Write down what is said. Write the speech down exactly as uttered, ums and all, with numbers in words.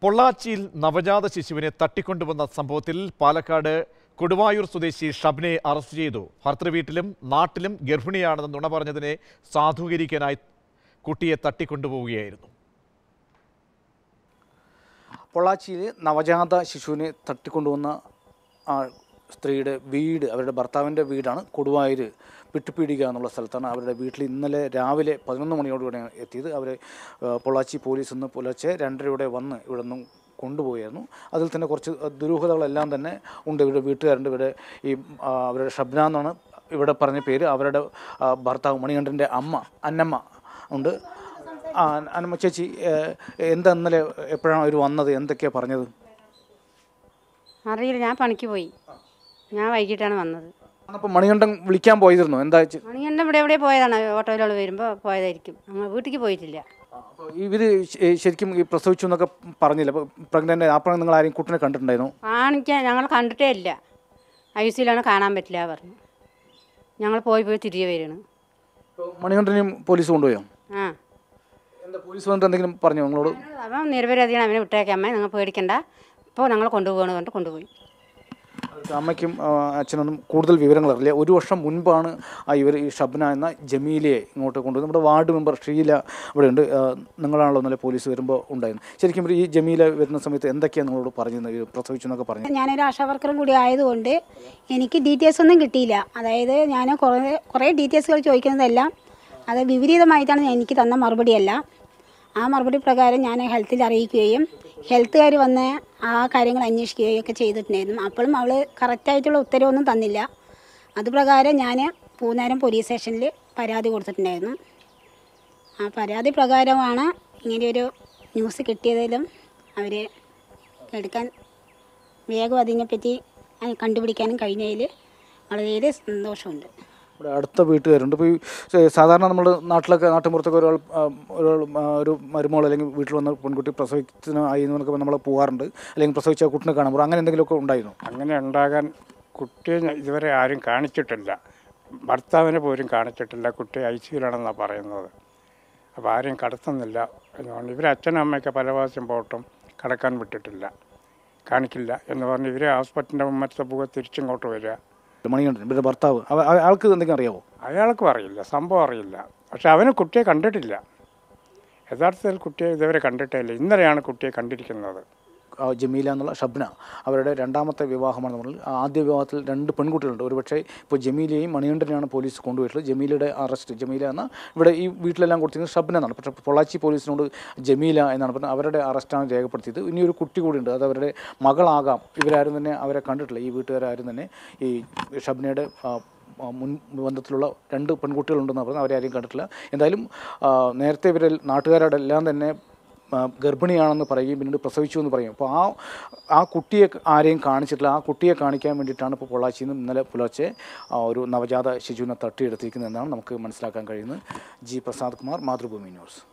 പൊള്ളാച്ചിയിൽ നവജാത ശിശുവിനെ തട്ടിക്കൊണ്ടുവന്ന സംഭവത്തിൽ പാലക്കാട് കൊടുവായൂർ സ്വദേശി ഷബ്നയെ അറസ്റ്റ് ചെയ്തു. ഭർത്തൃവീട്ടിലും നാട്ടിലും ഗർഭിണിയാണെന്ന് നുണ പറഞ്ഞതിനെ സാധൂകരിക്കാനായി കുട്ടിയെ തട്ടിക്കൊണ്ടുപോവുകയായിരുന്നു. പൊള്ളാച്ചിയിൽ നവജാത ശിശുവിനെ തട്ടിക്കൊണ്ടുവന്ന സ്ത്രീയുടെ വീട്, അവരുടെ ഭർത്താവിൻ്റെ വീടാണ് കൊടുവായൂർ വിട്ടുപീടിക എന്നുള്ള സ്ഥലത്താണ്. അവരുടെ വീട്ടിൽ ഇന്നലെ രാവിലെ പതിനൊന്ന് മണിയോടുകൂടിയാണ് എത്തിയത്. അവരെ പൊള്ളാച്ചി പോലീസ് ഇന്ന് പുലർച്ചെ രണ്ടരയോടെ വന്ന് ഇവിടെ നിന്നും കൊണ്ടുപോയായിരുന്നു. അതിൽ തന്നെ കുറച്ച് ദുരൂഹതകളെല്ലാം തന്നെ ഉണ്ട്. ഇവരുടെ വീട്ടുകാരുണ്ട്. ഇവിടെ ഈ അവരുടെ ഷബ്ന എന്നാണ് ഇവിടെ പറഞ്ഞ പേര്. അവരുടെ ഭർത്താവ് മണികണ്ഠൻ്റെ അമ്മ അന്നമ്മ ഉണ്ട്. ആ അന്നമ്മ ചേച്ചി, എന്താ ഇന്നലെ എപ്പോഴാണ് അവർ വന്നത്, എന്തൊക്കെയാണ് പറഞ്ഞത്? അറിയില്ല, ഞാൻ പണിക്ക് പോയി. ഞാൻ വൈകിട്ടാണ് വന്നത്. അപ്പോൾ മണികണ്ഠൻ വിളിക്കാൻ പോയിരുന്നു. എന്താ മണികണ്ഠൻ ഇവിടെ എവിടെ പോയതാണ്, ഓട്ടോയിലോൾ വരുമ്പോൾ പോയതായിരിക്കും. ഞങ്ങൾ വീട്ടിലേക്ക് പോയിട്ടില്ല. ഇവർ ശരിക്കും ഈ പ്രസവിച്ചു എന്നൊക്കെ പറഞ്ഞില്ല, പ്രഗ്നൻ്റ് അപ്പോൾ നിങ്ങൾ ആരെയും കുട്ടിനെ കണ്ടിട്ടുണ്ടായിരുന്നു? കാണിക്കാൻ ഞങ്ങൾ കണ്ടിട്ടേ ഇല്ല. ഐ സിയിലാണ്, കാണാൻ പറ്റില്ല പറഞ്ഞു. ഞങ്ങൾ പോയി പോയി തിരികെ വരികയാണ്. മണികണ്ഠനെയും പോലീസ് കൊണ്ടുപോയോ? ആ, എന്താ പോലീസ് വന്നിട്ട് എന്തെങ്കിലും പറഞ്ഞോ നിങ്ങളോട്? അപ്പം നിരപരാധിയാണ്, അവനെ വിട്ടേക്കാം അമ്മ, നിങ്ങൾ പേടിക്കണ്ട, ഇപ്പോൾ ഞങ്ങൾ കൊണ്ടുപോകണമെന്ന് പറഞ്ഞിട്ട് കൊണ്ടുപോയി. അമ്മയ്ക്കും അച്ഛനൊന്നും കൂടുതൽ വിവരങ്ങൾ അറിയില്ല. ഒരു വർഷം മുൻപാണ് ഇവർ ഈ ഷബ്ന എന്ന ജമീലയെ ഇങ്ങോട്ട് കൊണ്ടുവന്നത്. നമ്മുടെ വാർഡ് മെമ്പർ ഷീല ഇവിടെ ഉണ്ട്. നിങ്ങളാണല്ലോ ഇന്നലെ പോലീസ് വരുമ്പോൾ ഉണ്ടായിരുന്നു. ശരിക്കും ഈ ജമീല വരുന്ന സമയത്ത് എന്തൊക്കെയാണ് നിങ്ങളോട് പറഞ്ഞത്, പ്രസവിച്ചു എന്നൊക്കെ പറഞ്ഞു? ഞാനൊരു ആശാ വർക്കറും കൂടി ആയതുകൊണ്ട് എനിക്ക് ഡീറ്റെയിൽസ് ഒന്നും കിട്ടിയില്ല. അതായത് ഞാൻ കുറേ കുറേ ഡീറ്റെയിൽസുകൾ ചോദിക്കുന്നതെല്ലാം അത് വിപരീതമായിട്ടാണ് എനിക്ക് തന്ന മറുപടിയല്ല. ആ മറുപടി പ്രകാരം ഞാൻ ഹെൽത്തിൽ അറിയിക്കുകയും ഹെൽത്തുകാർ വന്ന് ആ കാര്യങ്ങൾ അന്വേഷിക്കുകയും ഒക്കെ ചെയ്തിട്ടുണ്ടായിരുന്നു. അപ്പോഴും അവൾ കറക്റ്റായിട്ടുള്ള ഉത്തരവൊന്നും തന്നില്ല. അതുപ്രകാരം ഞാൻ പൂനേരം പോലീസ് സ്റ്റേഷനിൽ പരാതി കൊടുത്തിട്ടുണ്ടായിരുന്നു. ആ പരാതി പ്രകാരമാണ് ഇങ്ങനെയൊരു ന്യൂസ് കിട്ടിയതിലും അവർ എടുക്കാൻ വേഗം അതിനെപ്പറ്റി കണ്ടുപിടിക്കാനും കഴിഞ്ഞതിൽ വളരെ സന്തോഷമുണ്ട്. ഇവിടെ അടുത്ത വീട്ടുകാരുണ്ട്. ഇപ്പോൾ ഈ സാധാരണ നമ്മുടെ നാട്ടിലൊക്കെ നാട്ടിൻപുറത്തൊക്കെ ഒരാൾ ഒരാൾ ഒരു മരുമോൾ അല്ലെങ്കിൽ വീട്ടിൽ വന്ന പെൺകുട്ടി പ്രസവിച്ചതിന് ആയി എന്നൊക്കെ നമ്മൾ പോകാറുണ്ട്, അല്ലെങ്കിൽ പ്രസവിച്ച കുട്ടിനെ കാണാൻ പോകും. അങ്ങനെ എന്തെങ്കിലുമൊക്കെ ഉണ്ടായിരുന്നു? അങ്ങനെ ഉണ്ടാകാൻ കുട്ടിയെ ഇതുവരെ ആരും കാണിച്ചിട്ടില്ല. ഭർത്താവിനെ പോലും കാണിച്ചിട്ടില്ല. കുട്ടി ഐ സിയിലാണെന്നാണ് പറയുന്നത്. അപ്പോൾ ആരെയും കടത്തുന്നില്ല എന്നുകൊണ്ട് ഇവരെ അച്ഛനും അമ്മയൊക്കെ പല പ്രാവശ്യം പോട്ടും കടക്കാൻ വിട്ടിട്ടില്ല, കാണിക്കില്ല എന്ന് പറഞ്ഞ് ഇവരെ ഹോസ്പിറ്റലിൻ്റെ മുമ്പത്തെ പോവുക തിരിച്ചിങ്ങോട്ട് വരിക. മണികണ്ഠൻ ഇവരുടെ ഭർത്താവ്, ആൾക്ക് എന്തെങ്കിലും അറിയാമോ? അയാൾക്കും അറിയില്ല, സംഭവം അറിയില്ല. പക്ഷെ അവന് കുട്ടിയെ കണ്ടിട്ടില്ല. യഥാർത്ഥത്തിൽ കുട്ടിയെ ഇതുവരെ കണ്ടിട്ടേ ഇല്ല. ഇന്നലെയാണ് കുട്ടിയെ കണ്ടിരിക്കുന്നത്. ജമീല എന്നുള്ള ഷബ്ന അവരുടെ രണ്ടാമത്തെ വിവാഹമാണ് പറഞ്ഞത്. ആദ്യ വിവാഹത്തിൽ രണ്ട് പെൺകുട്ടികളുണ്ട്. ഒരുപക്ഷെ ഇപ്പോൾ ജമീലയെയും മണികണ്ഠനെയാണ് പോലീസ് കൊണ്ടുപോയിട്ടുള്ളത്. ജമീലയുടെ അറസ്റ്റ്, ജമീല എന്ന ഇവിടെ ഈ വീട്ടിലെല്ലാം കൊടുത്തിരുന്നത് ഷബ്ന എന്നാണ്. പക്ഷേ പൊള്ളാച്ചി പോലീസിനോട് ജമീല എന്നാണ് പറഞ്ഞത്. അവരുടെ അറസ്റ്റാണ് രേഖപ്പെടുത്തിയത്. ഇനി ഒരു കുട്ടി കൂടിയുണ്ട്, അത് അവരുടെ മകളാകാം. ഇവരാരും തന്നെ അവരെ കണ്ടിട്ടില്ല. ഈ വീട്ടുകാരും തന്നെ ഈ ഷബ്നയുടെ മുൻ ബന്ധത്തിലുള്ള രണ്ട് പെൺകുട്ടികളുണ്ടെന്ന് പറഞ്ഞാൽ അവരെ ആരെയും കണ്ടിട്ടില്ല. എന്തായാലും നേരത്തെ ഇവരെ നാട്ടുകാരുടെ എല്ലാം തന്നെ ഗർഭിണിയാണെന്ന് പറയുകയും പിന്നീട് പ്രസവിച്ചു എന്ന് പറയും. അപ്പോൾ ആ ആ കുട്ടിയെ ആരെയും കാണിച്ചിട്ടില്ല. ആ കുട്ടിയെ കാണിക്കാൻ വേണ്ടിയിട്ടാണ് ഇപ്പോൾ പൊള്ളാച്ചിയിൽ നിന്ന് ഇന്നലെ പുലർച്ചെ ഒരു നവജാത ശിശുവിനെ തട്ടിയെടുത്തിരിക്കുന്നതെന്നാണ് നമുക്ക് മനസ്സിലാക്കാൻ കഴിയുന്നത്. G Prasad Kumar, Mathrubhumi news.